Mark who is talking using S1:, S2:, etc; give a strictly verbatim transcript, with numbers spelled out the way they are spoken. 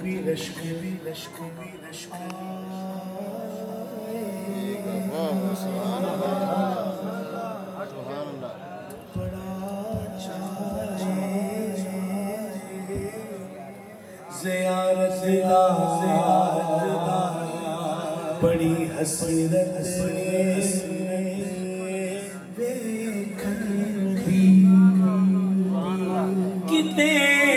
S1: بھی رشک بھی رشک بھی رشک
S2: سبحان اللہ سبحان اللہ
S1: بڑا چاہے زیارت دا بڑی حسرت دیکھن دی کتے